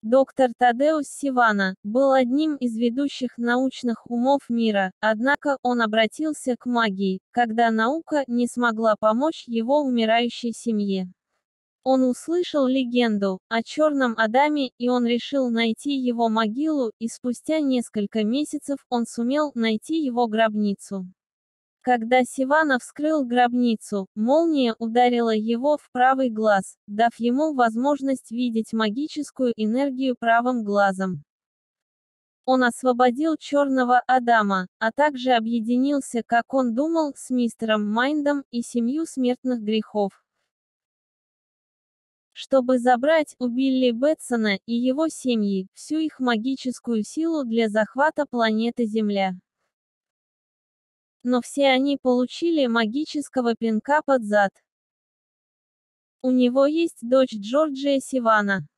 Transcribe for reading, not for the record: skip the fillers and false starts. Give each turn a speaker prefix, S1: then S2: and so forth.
S1: Доктор Тадеус Сивана был одним из ведущих научных умов мира, однако он обратился к магии, когда наука не смогла помочь его умирающей семье. Он услышал легенду о черном Адаме, и он решил найти его могилу, и спустя несколько месяцев он сумел найти его гробницу. Когда Сивана вскрыл гробницу, молния ударила его в правый глаз, дав ему возможность видеть магическую энергию правым глазом. Он освободил черного Адама, а также объединился, как он думал, с мистером Майндом и 7 смертных грехов, чтобы забрать у Билли Бэтсона и его семьи всю их магическую силу для захвата планеты Земля. Но все они получили магического пинка под зад. У него есть дочь Джорджия Сивана.